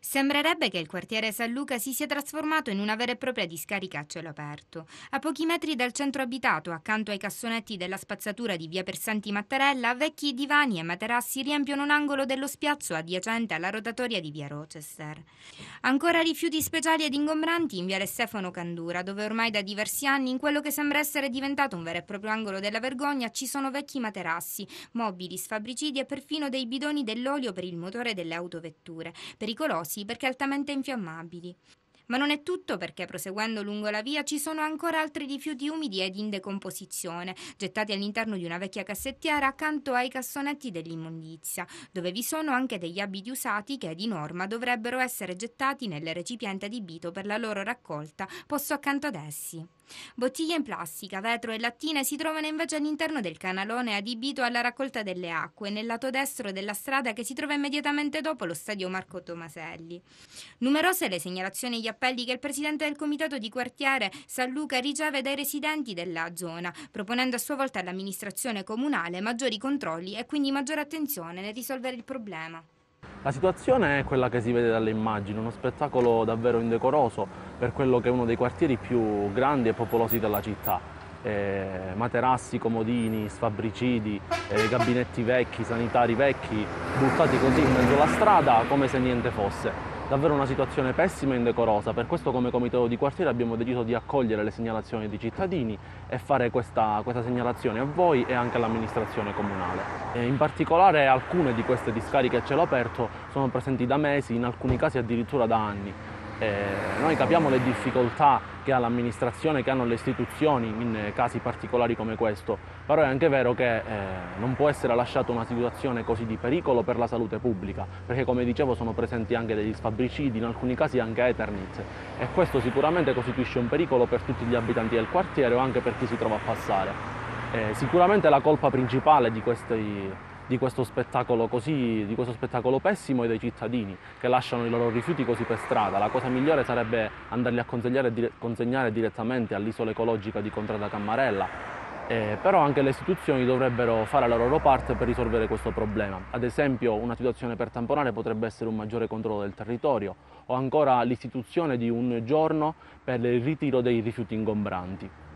Sembrerebbe che il quartiere San Luca si sia trasformato in una vera e propria discarica a cielo aperto. A pochi metri dal centro abitato, accanto ai cassonetti della spazzatura di via Persanti Mattarella, vecchi divani e materassi riempiono un angolo dello spiazzo adiacente alla rotatoria di via Rochester. Ancora rifiuti speciali ed ingombranti in viale Stefano Candura, dove ormai da diversi anni, in quello che sembra essere diventato un vero e proprio angolo della vergogna, ci sono vecchi materassi, mobili, sfabricidi e perfino dei bidoni dell'olio per il motore delle autovetture, pericolosi perché altamente infiammabili. Ma non è tutto, perché proseguendo lungo la via ci sono ancora altri rifiuti umidi ed in decomposizione, gettati all'interno di una vecchia cassettiera accanto ai cassonetti dell'immondizia, dove vi sono anche degli abiti usati che di norma dovrebbero essere gettati nel recipiente adibito per la loro raccolta, posto accanto ad essi. Bottiglie in plastica, vetro e lattine si trovano invece all'interno del canalone adibito alla raccolta delle acque, nel lato destro della strada che si trova immediatamente dopo lo stadio Marco Tomaselli. Numerose le segnalazioni e gli appelli che il presidente del comitato di quartiere San Luca riceve dai residenti della zona, proponendo a sua volta all'amministrazione comunale maggiori controlli e quindi maggiore attenzione nel risolvere il problema. La situazione è quella che si vede dalle immagini, uno spettacolo davvero indecoroso per quello che è uno dei quartieri più grandi e popolosi della città. Materassi, comodini, sfabbricidi, gabinetti vecchi, sanitari vecchi, buttati così in mezzo alla strada come se niente fosse. Davvero una situazione pessima e indecorosa, per questo come comitato di quartiere abbiamo deciso di accogliere le segnalazioni dei cittadini e fare questa segnalazione a voi e anche all'amministrazione comunale. In particolare alcune di queste discariche a cielo aperto sono presenti da mesi, in alcuni casi addirittura da anni. Noi capiamo le difficoltà che ha l'amministrazione, che hanno le istituzioni in casi particolari come questo, però è anche vero che non può essere lasciata una situazione così di pericolo per la salute pubblica, perché come dicevo sono presenti anche degli sfabbricidi, in alcuni casi anche Eternit, e questo sicuramente costituisce un pericolo per tutti gli abitanti del quartiere o anche per chi si trova a passare. Sicuramente la colpa principale di questo spettacolo pessimo è dei cittadini che lasciano i loro rifiuti così per strada. La cosa migliore sarebbe andarli a consegnare direttamente all'isola ecologica di Contrada Cammarella, però anche le istituzioni dovrebbero fare la loro parte per risolvere questo problema. Ad esempio, una situazione per tamponare potrebbe essere un maggiore controllo del territorio o ancora l'istituzione di un giorno per il ritiro dei rifiuti ingombranti.